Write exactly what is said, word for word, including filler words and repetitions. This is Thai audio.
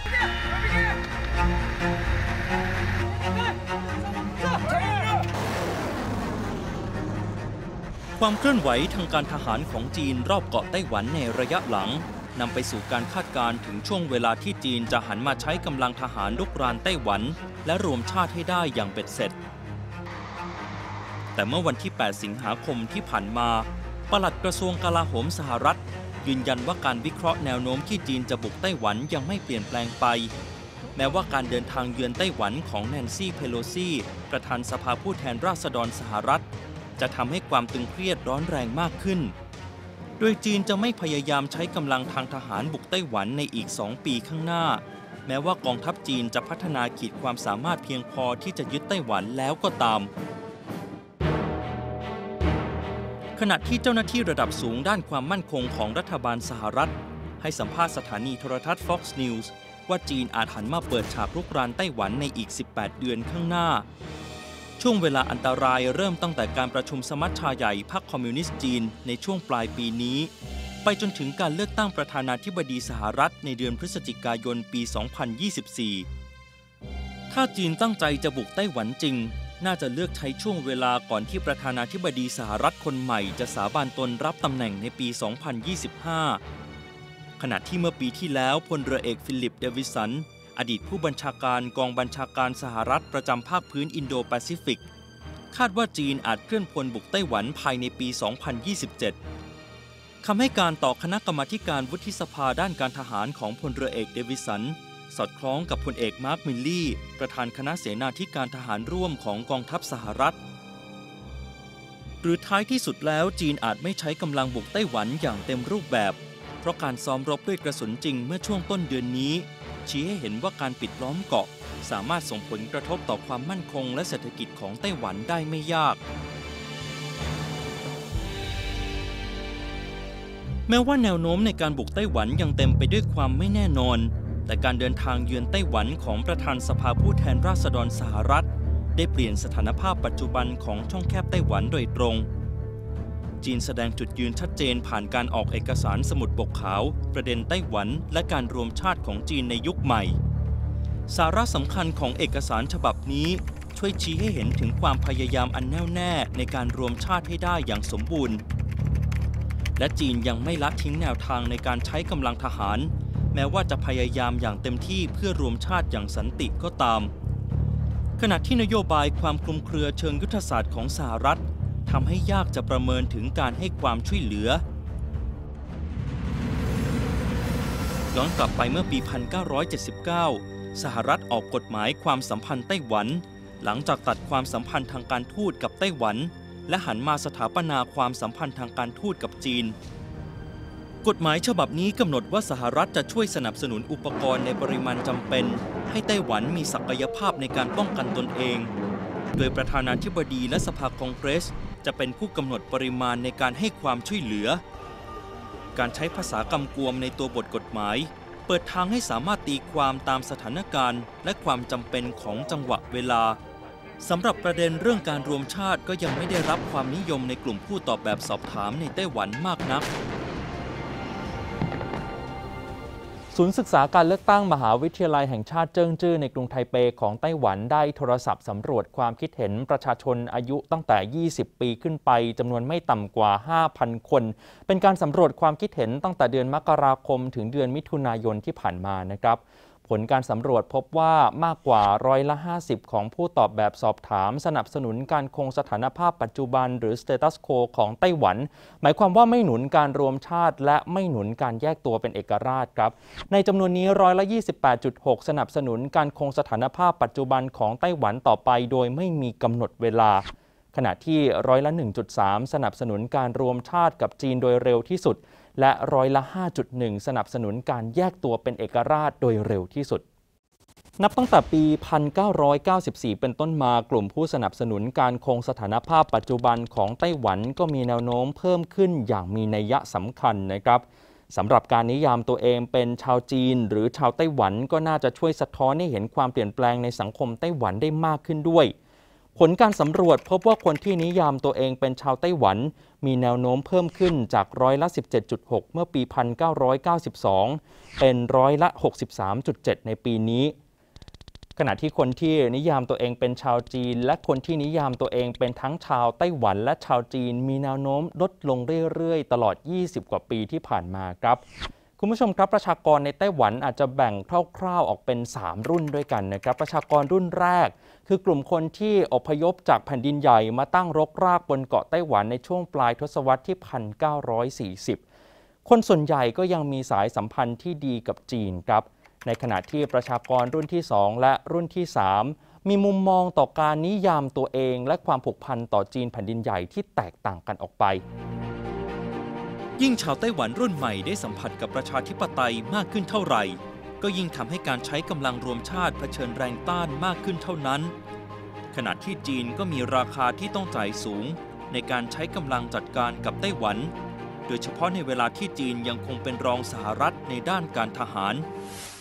ความเคลื่อนไหวทางการทหารของจีนรอบเกาะไต้หวันในระยะหลังนำไปสู่การคาดการณ์ถึงช่วงเวลาที่จีนจะหันมาใช้กำลังทหารรุกรานไต้หวันและรวมชาติให้ได้อย่างเบ็ดเสร็จแต่เมื่อวันที่แปดสิงหาคมที่ผ่านมาปลัดกระทรวงกลาโหมสหรัฐยืนยันว่าการวิเคราะห์แนวโน้มที่จีนจะบุกไต้หวันยังไม่เปลี่ยนแปลงไปแม้ว่าการเดินทางเยือนไต้หวันของแนนซี่เพโลซีประธานสภาผู้แทนราษฎรสหรัฐจะทำให้ความตึงเครียดร้อนแรงมากขึ้นโดยจีนจะไม่พยายามใช้กำลังทางทหารบุกไต้หวันในอีกสองปีข้างหน้าแม้ว่ากองทัพจีนจะพัฒนาขีดความสามารถเพียงพอที่จะยึดไต้หวันแล้วก็ตามขณะที่เจ้าหน้าที่ระดับสูงด้านความมั่นคงของรัฐบาลสหรัฐให้สัมภาษณ์สถานีโทรทัศน์ Fox News ว่าจีนอาจหันมาเปิดฉากรุกรานไต้หวันในอีกสิบแปดเดือนข้างหน้าช่วงเวลาอันตรายเริ่มตั้งแต่การประชุมสมัชชาใหญ่พรรคคอมมิวนิสต์จีนในช่วงปลายปีนี้ไปจนถึงการเลือกตั้งประธานาธิบดีสหรัฐในเดือนพฤศจิกายนปี สองพันยี่สิบสี่ ถ้าจีนตั้งใจจะบุกไต้หวันจริงน่าจะเลือกใช้ช่วงเวลาก่อนที่ประธานาธิบดีสหรัฐคนใหม่จะสาบานตนรับตำแหน่งในปี สองพันยี่สิบห้า ขณะที่เมื่อปีที่แล้วพลเรือเอกฟิลิป เดวิสันอดีตผู้บัญชาการกองบัญชาการสหรัฐประจำภาคพื้นอินโดแปซิฟิกคาดว่าจีนอาจเคลื่อนพลบุกไต้หวันภายในปี สองพันยี่สิบเจ็ด คำให้การต่อคณะกรรมาการวุฒิสภาด้านการทหารของพลเรือเอกเดวิสันสอดคล้องกับพลเอกมาร์คมิลลี่ประธานคณะเสนาธิการทหารร่วมของกองทัพสหรัฐหรือท้ายที่สุดแล้วจีนอาจไม่ใช้กำลังบุกไต้หวันอย่างเต็มรูปแบบเพราะการซ้อมรบด้วยกระสุนจริงเมื่อช่วงต้นเดือนนี้ชี้ให้เห็นว่าการปิดล้อมเกาะสามารถส่งผลกระทบต่อความมั่นคงและเศรษฐกิจของไต้หวันได้ไม่ยากแม้ว่าแนวโน้มในการบุกไต้หวันยังเต็มไปด้วยความไม่แน่นอนแต่การเดินทางเยือนไต้หวันของประธานสภาผู้แทนราษฎรสหรัฐได้เปลี่ยนสถานภาพปัจจุบันของช่องแคบไต้หวันโดยตรงจีนแสดงจุดยืนชัดเจนผ่านการออกเอกสารสมุดปกขาวประเด็นไต้หวันและการรวมชาติของจีนในยุคใหม่สาระสำคัญของเอกสารฉบับนี้ช่วยชี้ให้เห็นถึงความพยายามอันแน่วแน่ในการรวมชาติให้ได้อย่างสมบูรณ์และจีนยังไม่ละทิ้งแนวทางในการใช้กำลังทหารแม้ว่าจะพยายามอย่างเต็มที่เพื่อรวมชาติอย่างสันติก็ตามขณะที่นโยบายความคลุมเครือเชิงยุทธศาสตร์ของสหรัฐทำให้ยากจะประเมินถึงการให้ความช่วยเหลือย้อนกลับไปเมื่อปี หนึ่งพันเก้าร้อยเจ็ดสิบเก้า สหรัฐออกกฎหมายความสัมพันธ์ไต้หวันหลังจากตัดความสัมพันธ์ทางการทูตกับไต้หวันและหันมาสถาปนาความสัมพันธ์ทางการทูตกับจีนกฎหมายฉบับนี้กำหนดว่าสหรัฐจะช่วยสนับสนุนอุปกรณ์ในปริมาณจำเป็นให้ไต้หวันมีศักยภาพในการป้องกันตนเองโดยประธานาธิบดีและสภาคองเกรสจะเป็นผู้กำหนดปริมาณในการให้ความช่วยเหลือการใช้ภาษากำกวมในตัวบทกฎหมายเปิดทางให้สามารถตีความตามสถานการณ์และความจำเป็นของจังหวะเวลาสำหรับประเด็นเรื่องการรวมชาติก็ยังไม่ได้รับความนิยมในกลุ่มผู้ตอบแบบสอบถามในไต้หวันมากนักศูนย์ศึกษาการเลือกตั้งมหาวิทยาลัยแห่งชาติเจิ้งจื้อในกรุงไทเปของไต้หวันได้โทรศัพท์สำรวจความคิดเห็นประชาชนอายุตั้งแต่ยี่สิบปีขึ้นไปจำนวนไม่ต่ำกว่า ห้าพัน คนเป็นการสำรวจความคิดเห็นตั้งแต่เดือนมกราคมถึงเดือนมิถุนายนที่ผ่านมานะครับผลการสำรวจพบว่ามากกว่าร้อยละห้าสิบของผู้ตอบแบบสอบถามสนับสนุนการคงสถานภาพปัจจุบันหรือ status quo ของไต้หวันหมายความว่าไม่หนุนการรวมชาติและไม่หนุนการแยกตัวเป็นเอกราชครับในจำนวนนี้ร้อยละ ยี่สิบแปดจุดหก สนับสนุนการคงสถานภาพปัจจุบันของไต้หวันต่อไปโดยไม่มีกำหนดเวลาขณะที่ร้อยละ หนึ่งจุดสาม สนับสนุนการรวมชาติกับจีนโดยเร็วที่สุดและร้อยละ ห้าจุดหนึ่ง สนับสนุนการแยกตัวเป็นเอกราชโดยเร็วที่สุดนับตั้งแต่ปี หนึ่งพันเก้าร้อยเก้าสิบสี่ เป็นต้นมากลุ่มผู้สนับสนุนการคงสถานภาพปัจจุบันของไต้หวันก็มีแนวโน้มเพิ่มขึ้นอย่างมีนัยสำคัญนะครับสำหรับการนิยามตัวเองเป็นชาวจีนหรือชาวไต้หวันก็น่าจะช่วยสะท้อนให้เห็นความเปลี่ยนแปลงในสังคมไต้หวันได้มากขึ้นด้วยผลการสำรวจพบว่าคนที่นิยามตัวเองเป็นชาวไต้หวันมีแนวโน้มเพิ่มขึ้นจากร้อยละ สิบเจ็ดจุดหก เมื่อปี หนึ่งพันเก้าร้อยเก้าสิบสอง เป็นร้อยละ หกสิบสามจุดเจ็ด ในปีนี้ ขณะที่คนที่นิยามตัวเองเป็นชาวจีนและคนที่นิยามตัวเองเป็นทั้งชาวไต้หวันและชาวจีนมีแนวโน้มลดลงเรื่อยๆตลอด ยี่สิบ กว่าปีที่ผ่านมาครับคุณผู้ชมครับประชากรในไต้หวันอาจจะแบ่งคร่าวๆออกเป็นสามรุ่นด้วยกันนะครับประชากรรุ่นแรกคือกลุ่มคนที่อพยพจากแผ่นดินใหญ่มาตั้งรกรากบนเกาะไต้หวันในช่วงปลายทศวรรษที่ หนึ่งพันเก้าร้อยสี่สิบ คนส่วนใหญ่ก็ยังมีสายสัมพันธ์ที่ดีกับจีนครับในขณะที่ประชากรรุ่นที่สองและรุ่นที่สามมีมุมมองต่อการนิยามตัวเองและความผูกพันต่อจีนแผ่นดินใหญ่ที่แตกต่างกันออกไปยิ่งชาวไต้หวันรุ่นใหม่ได้สัมผัสกับประชาธิปไตยมากขึ้นเท่าไหร่ก็ยิ่งทำให้การใช้กำลังรวมชาติเผชิญแรงต้านมากขึ้นเท่านั้นขณะที่จีนก็มีราคาที่ต้องจ่ายสูงในการใช้กำลังจัดการกับไต้หวันโดยเฉพาะในเวลาที่จีนยังคงเป็นรองสหรัฐในด้านการทหาร